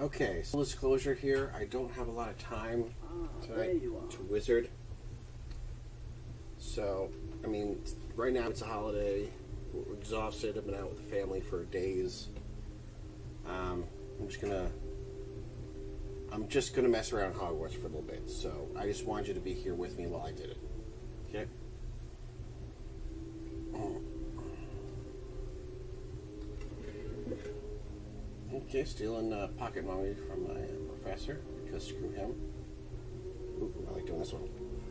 Okay, full disclosure here, I don't have a lot of time tonight to wizard. So, I mean, right now it's a holiday. We're exhausted. I've been out with the family for days. I'm just gonna mess around Hogwarts for a little bit. So I just wanted you to be here with me while I did it. Okay. Okay, stealing pocket money from my professor, because screw him. Ooh, I like doing this one.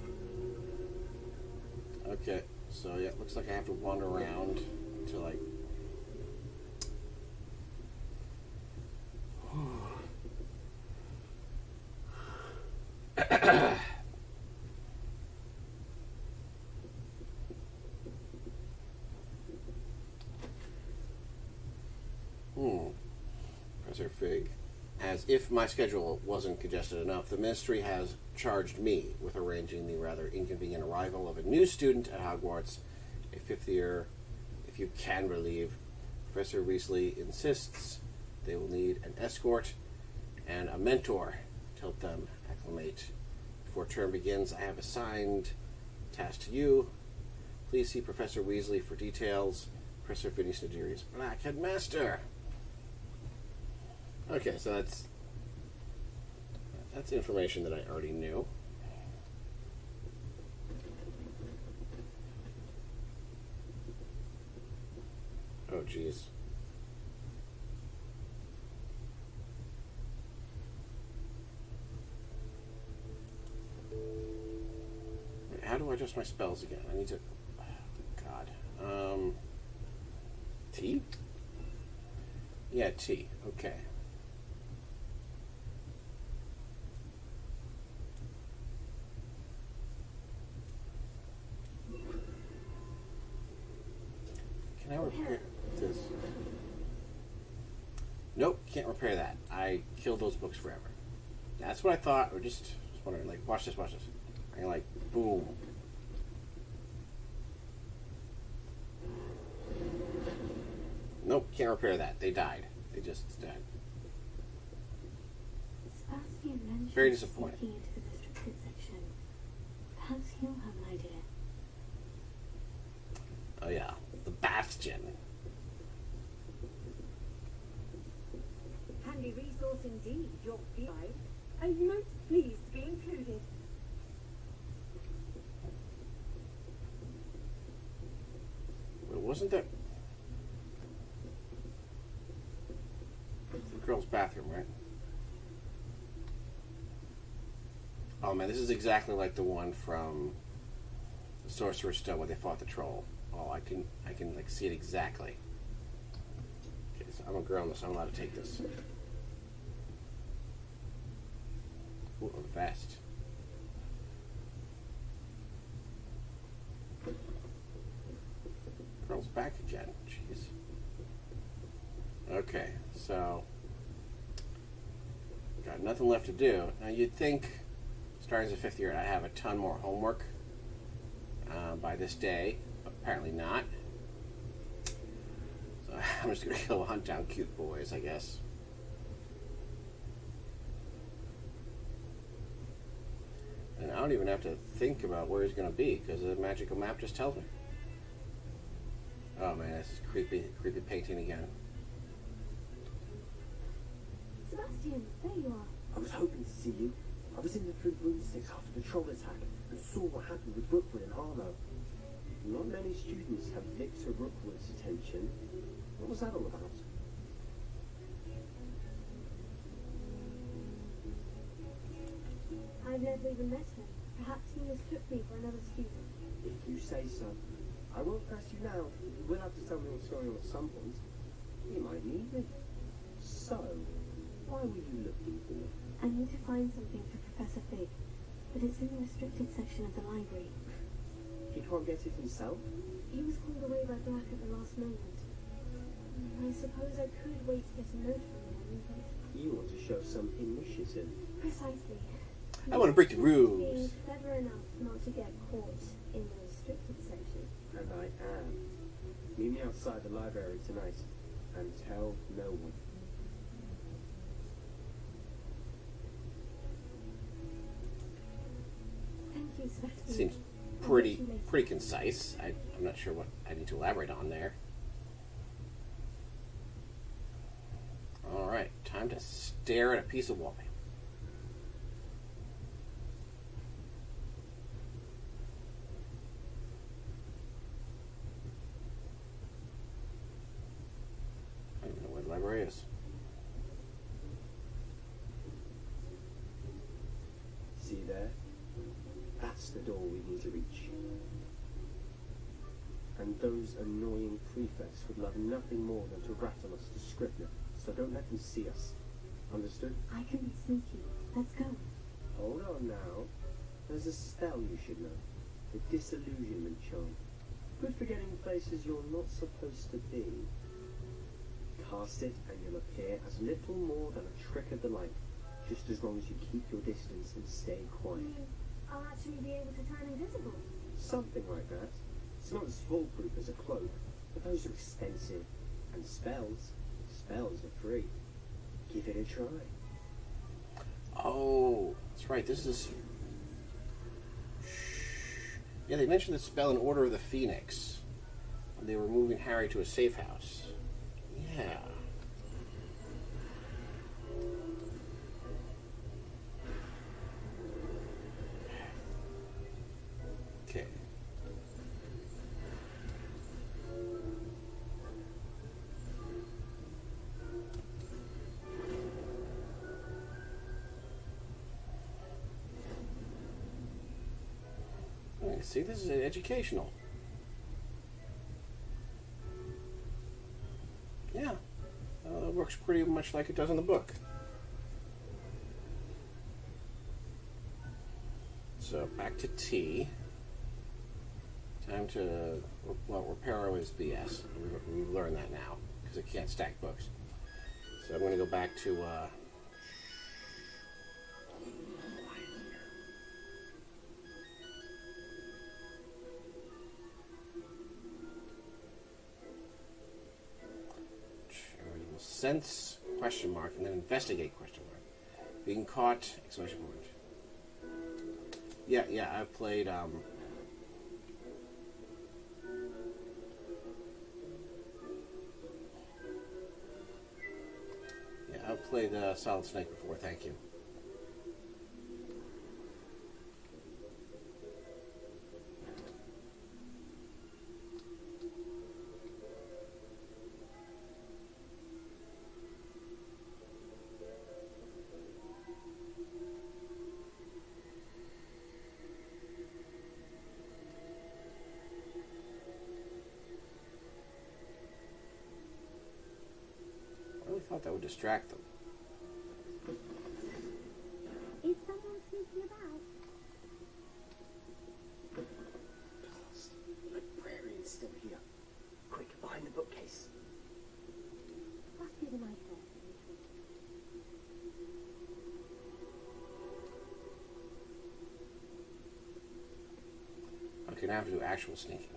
Okay, so yeah, looks like I have to wander around to like... Professor Fig. As if my schedule wasn't congested enough, the Ministry has charged me with arranging the rather inconvenient arrival of a new student at Hogwarts, a fifth year, if you can believe. Professor Weasley insists they will need an escort and a mentor to help them acclimate. Before term begins, I have assigned task to you. Please see Professor Weasley for details. Professor Phineas Nigeri's Black Headmaster. Okay, so that's information that I already knew. Oh, geez. How do I adjust my spells again? I need to... Oh, God. T? Yeah, T. Okay. Can I repair this? Nope, can't repair that. I killed those books forever. That's what I thought. Or just wondering, like, watch this. I'm like, boom. Nope, can't repair that. They died. They just died. Sebastian mentioned very disappointed. Sneaking into the restricted section. Perhaps he'll have an idea. Oh yeah, the Bastion. Handy resource indeed, your BI. I'm most pleased to be included. But wasn't that the girl's bathroom, right? Oh man, this is exactly like the one from the Sorcerer's Stone where they fought the troll. Oh, I can like see it exactly. Okay, so I'm a girl, so I'm allowed to take this. Ooh, I'm fast. Girl's back again. Jeez. Okay, so got nothing left to do. Now you'd think, starting as a fifth year, I'd have a ton more homework by this day. Apparently not. So I'm just gonna go hunt down cute boys, I guess. And I don't even have to think about where he's gonna be because the magical map just tells me. Oh man, this is creepy painting again. Sebastian, there you are. I was hoping to see you. I was in the 3 broomsticks after the troll attack and saw what happened with Rookwood and Harlow. Not many students have Victor Rookwood's attention. What was that all about? I've never even met him. Perhaps he mistook me for another student. If you say so. I won't press you now. You will have to tell me your story at some point. You might need me. So, why were you looking for? I need to find something for Professor Fig, but it's in the restricted section of the library. He can't get it himself? He was called away by Black at the last moment. I suppose I could wait to get a note from him, but... You want to show some initiative. Precisely. I want to break the rules. Being clever enough not to get caught in the restricted section. And I am. Meet me outside the library tonight, and tell no one. Sebastian, Seems pretty concise. I'm not sure what I need to elaborate on there. All right, time to stare at a piece of wallpaper. I don't even know where the library is. See there? That's the door we need to reach. And those annoying prefects would love nothing more than to rattle us to Scribner, so don't let them see us. Understood? I can be sneaky. Let's go. Hold on now. There's a spell you should know. The disillusionment charm. Good for getting places you're not supposed to be. Cast it and you'll appear as little more than a trick of the light, just as long as you keep your distance and stay quiet. I'll actually be able to turn invisible. Something like that. It's not as foolproof as a cloak, but those are expensive. And spells are free. Give it a try. Oh, that's right. This is... Yeah, they mentioned the spell in Order of the Phoenix. When they were moving Harry to a safe house. Yeah. Okay. See, this is educational. Yeah, it works pretty much like it does in the book. So back to tea. Time to, well, Reparo is BS. We've learned that now because it can't stack books. So I'm going to go back to. Sense, question mark, and then investigate, question mark. Being caught, exclamation point. Yeah, I've played, yeah, I've played Solid Snake before, thank you. I thought that would distract them. Is someone sneaking about? The librarian's still here. Quick, behind the bookcase. Must be the night there. Okay, now I have to do actual sneaking.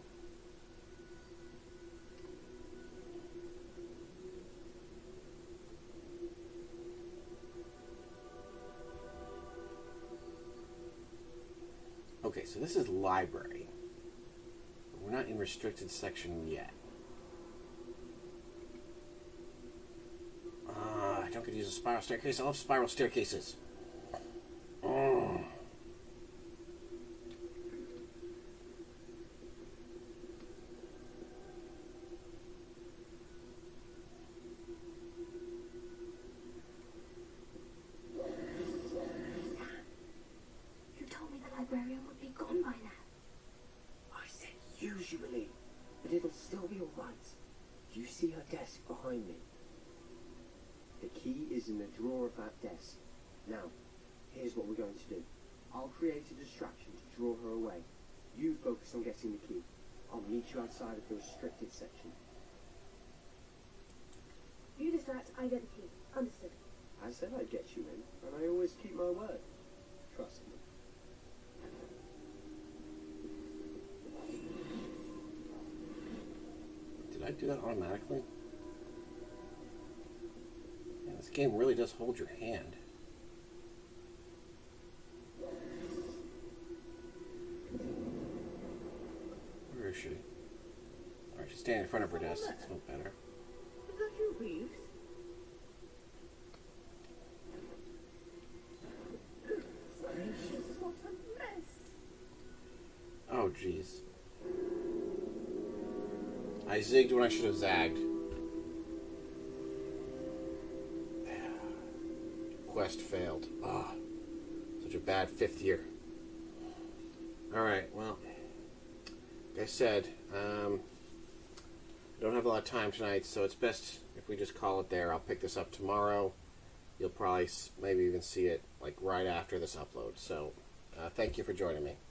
Okay, so this is library. But we're not in restricted section yet. I don't get to use a spiral staircase. I love spiral staircases. Oh. You told me the librarian would be gone by now. I said usually, but it'll still be alright. You see her desk behind me? The key is in the drawer of that desk. Now, here's what we're going to do. I'll create a distraction to draw her away. You focus on getting the key. I'll meet you outside of the restricted section. You distract, I get the key. Understood. I said I'd get you in, and I always keep my word. Trust me. Did I do that automatically? Yeah, this game really does hold your hand. she? Alright, she's standing in front of her desk. That's no better. Is that you, Reeves? Gracious, what a mess. Oh, jeez. I zigged when I should have zagged. Quest failed. Ah, such a bad 5th year. Alright, well, like I said, I don't have a lot of time tonight, so it's best if we just call it there. I'll pick this up tomorrow. You'll probably maybe even see it like right after this upload. So, thank you for joining me.